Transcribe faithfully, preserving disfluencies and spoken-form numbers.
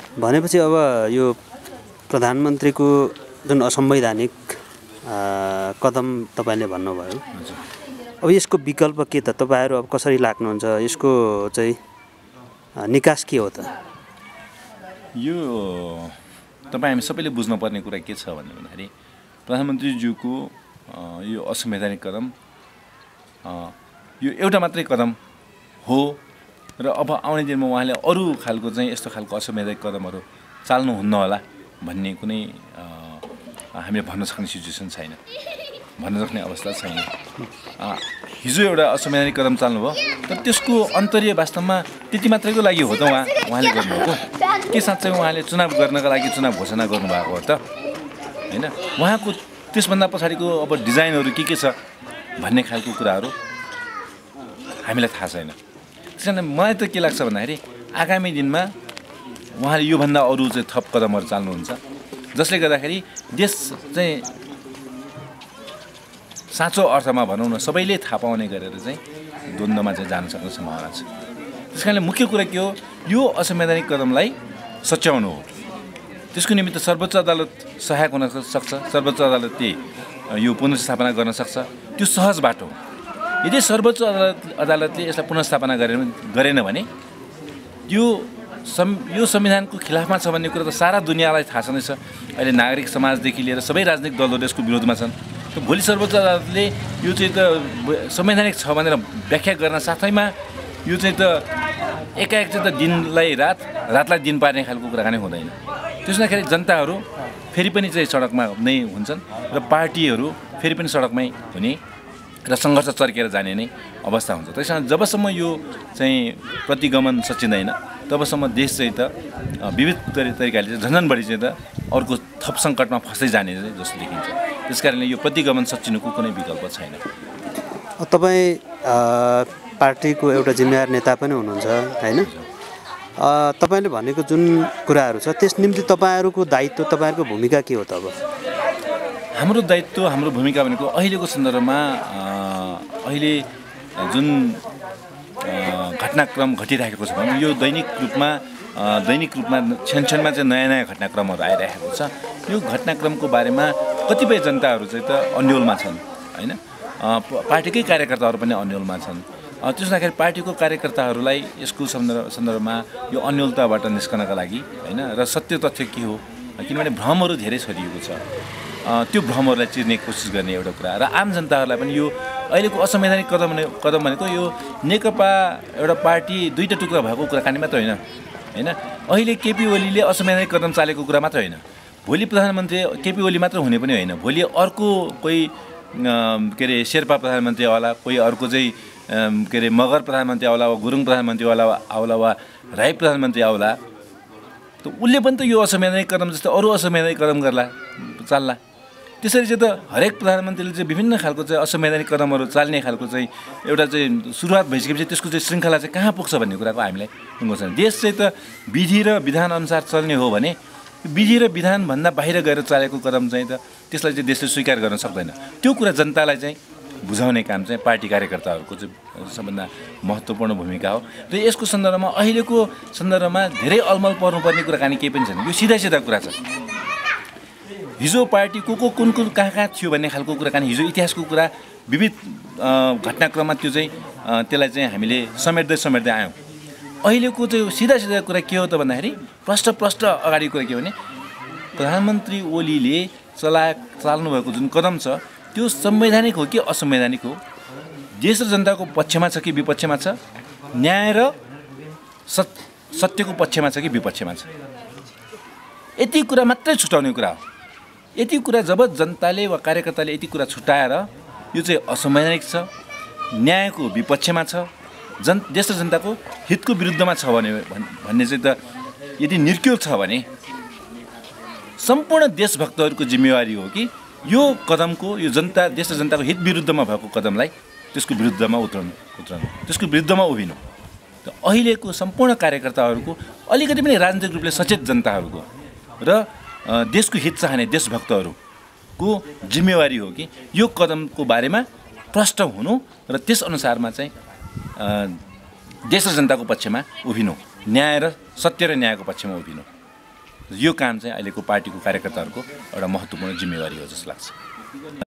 भनेपछि अब यो प्रधानमन्त्रीको जुन असंवैधानिक कदम तपाईले भन्नुभयो, अब यसको विकल्प के त? तपाईहरु अब कसरी लाग्नुहुन्छ? यसको चाहिँ निकास के हो त? यो तपाई हामी सबैले बुझ्नुपर्ने कुरा के छ भन्ने भन्दाखेरि प्रधानमन्त्रीज्यूको यो असंवैधानिक कदम यो एउटा मात्रै कदम हो र अब आउने दिनमा उहाँले अरू खालको चाहिँ यस्तो खालको असंवैधानिक कदमहरू चाल्नुहुन्न होला भन्ने कुनै हामीले भन्न सक्ने सिचुएसन छैन, भन्न सक्ने अवस्था छैन। हिजो एउटा असंवैधानिक कदम चाल्नुभयो, तर त्यसको अन्तर्य वास्तवमा त्यति मात्रैको लागि हो त उहाँ उहाँले गर्नुभएको? के साँच्चै उहाँले चुनाव गर्नका लागि चुनाव घोषणा गर्नुभएको हो त? हैन, उहाँको त्यसभन्दा पछाडिको अब डिजाइनहरू के के छ भन्ने खालको कुराहरू हामीलाई थाहा छैन। त्यसैले मलाई त के लाग्छ भन्दाखेरि आगामी दिनमा उहाँले योभन्दा अरू चाहिँ थप कदमहरू चाल्नुहुन्छ, जसले गर्दाखेरि देश चाहिँ साँचो अर्थमा भनौँ न सबैले थाहा पाउने गरेर चाहिँ द्वन्द्वमा चाहिँ जान सक्ने सम्भावना छ। त्यसकारणले मुख्य कुरा के हो, यो असंवैधानिक कदमलाई सच्याउनु हो। त्यसको निमित्त सर्वोच्च अदालत सहायक हुन सक्छ, सर्वोच्च अदालतले यो पुनर्स्थापना गर्न सक्छ, त्यो सहज बाटो हो। यदि सर्वोच्च अदालत अदालतले यसलाई पुनर्स्थापना गरेन गरेन भने यो सं यो संविधानको खिलाफमा छ भन्ने कुरा त सारा दुनियाँलाई थाहा छँदैछ। अहिले नागरिक समाजदेखि लिएर सबै राजनीतिक दलहरू यसको विरोधमा छन्। त भोलि सर्वोच्च अदालतले यो चाहिँ त संवैधानिक छ भनेर व्याख्या गर्न साथैमा यो चाहिँ त एकाएक चाहिँ त दिनलाई रात रातलाई दिन पार्ने खालको कुराकानी हुँदैन। त्यसो हुँदाखेरि जनताहरू फेरि पनि चाहिँ सडकमा नै हुन्छन् र पार्टीहरू फेरि पनि सडकमै हुने र सङ्घर्ष चर्केर जाने नै अवस्था हुन्छ। त्यसैले जबसम्म यो चाहिँ प्रतिगमन सचिँदैन तबसम्म देश चाहिँ त विविध तरिकाले चाहिँ झन्झन बढी चाहिँ त अर्को थप सङ्कटमा फस्दै जाने जस्तो देखिन्छ। त्यस कारणले यो प्रतिगमन सचिनुको कुनै विकल्प छैन। तपाईँ पार्टीको एउटा जिम्मेवार नेता पनि हुनुहुन्छ हैन? तपाईले भनेको जुन कुराहरू छ त्यस निम्ति तपाईहरुको दायित्व, तपाईहरुको भूमिका के हो त? अब हाम्रो दायित्व, हाम्रो भूमिका भनेको अहिलेको सन्दर्भमा अहिले जुन घटनाक्रम घटिरहेको छ भने यो दैनिक रूपमा दैनिक रूपमा क्षणक्षणमा चाहिँ नयाँ नयाँ घटनाक्रमहरू आइरहेको छ। यो घटनाक्रमको बारेमा कतिपय जनताहरू चाहिँ त अन्योलमा छन् हैन, पार्टीकै कार्यकर्ताहरू पनि अन्योलमा छन्। त्यसो हुँदाखेरि पार्टीको कार्यकर्ताहरूलाई यसको सन्दर्भ सन्दर्भमा यो अन्योलताबाट निस्कनका लागि हैन र सत्य तथ्य के हो, किनभने भ्रमहरू धेरै छरिएको छ, त्यो भ्रमहरूलाई चिर्ने कोसिस गर्ने एउटा कुरा र आम जनताहरूलाई पनि यो अहिलेको असंवैधानिक कदम कदम भनेको यो नेकपा एउटा पार्टी दुईटा टुक्रा भएको कुराकानी मात्र होइन हैन। अहिले केपी ओलीले असंवैधानिक कदम चालेको कुरा मात्र होइन, भोलि प्रधानमन्त्री केपी ओली मात्र हुने पनि होइन, भोलि अर्को कोही के अरे शेर्पा प्रधानमन्त्री आउला, कोही अर्को चाहिँ के अरे मगर प्रधानमन्त्री आउला वा गुरुङ प्रधानमन्त्री आउला आउला वा राई प्रधानमन्त्री आउला, त उसले पनि त यो असंवैधानिक कदम जस्तो अरू असंवैधानिक कदम गर्ला चाल्ला। त्यसरी चाहिँ त हरेक प्रधानमन्त्रीले चाहिँ विभिन्न खालको चाहिँ असंवैधानिक कदमहरू चाल्ने खालको चाहिँ एउटा चाहिँ सुरुवात भइसकेपछि त्यसको चाहिँ श्रृङ्खला चाहिँ कहाँ पुग्छ भन्ने कुराको हामीलाई टुङ्गो छैन। देश चाहिँ त विधि र विधान अनुसार चल्ने हो भने विधि र विधानभन्दा बाहिर गएर चालेको कदम चाहिँ त त्यसलाई चाहिँ देशले स्वीकार गर्न सक्दैन। त्यो कुरा जनतालाई चाहिँ बुझाउने काम चाहिँ पार्टी कार्यकर्ताहरूको चाहिँ सबभन्दा महत्त्वपूर्ण भूमिका हो। र यसको सन्दर्भमा अहिलेको सन्दर्भमा धेरै अलमल पर्नुपर्ने कुराकानी केही पनि छैन, यो सिधा सिधा कुरा छ। हिजो पार्टी को को कुन कुन कहाँ कहाँ थियो भन्ने खालको कुराकानी, हिजो इतिहासको कुरा विविध घटनाक्रममा त्यो चाहिँ त्यसलाई चाहिँ हामीले समेट्दै समेट्दै आयौँ। अहिलेको चाहिँ सिधा सिधा कुरा के हो त भन्दाखेरि प्रष्ट प्रष्ट अगाडि कुरा के हो भने प्रधानमन्त्री ओलीले चला चाल्नुभएको जुन कदम छ त्यो संवैधानिक हो कि असंवैधानिक हो, देश र जनताको पक्षमा छ कि विपक्षमा छ, न्याय र सत् सत्यको पक्षमा छ कि विपक्षमा छ, यति कुरा मात्रै छुटाउने कुरा हो। यति कुरा जब जनताले वा कार्यकर्ताले यति कुरा छुटाएर यो चाहिँ असंवैधानिक छ, न्यायको विपक्षमा छ, जन देश र जनताको हितको विरुद्धमा छ भने भन्ने चाहिँ त यदि निर्क्युल छ भने सम्पूर्ण देशभक्तहरूको जिम्मेवारी हो कि यो कदमको यो जनता देश र जनताको हित विरुद्धमा भएको कदमलाई त्यसको विरुद्धमा उत्रनु उत्रनु त्यसको विरुद्धमा उभिनु। त अहिलेको सम्पूर्ण कार्यकर्ताहरूको अलिकति पनि राजनीतिक रूपले सचेत जनताहरूको र देशको हित चाहने देशभक्तहरूको जिम्मेवारी हो कि यो कदमको बारेमा प्रष्ट हुनु र त्यस अनुसारमा चाहिँ देश र जनताको पक्षमा उभिनु, न्याय र सत्य र न्यायको पक्षमा उभिनु। यो काम चाहिँ अहिलेको पार्टीको कार्यकर्ताहरूको एउटा महत्त्वपूर्ण जिम्मेवारी हो जस्तो लाग्छ।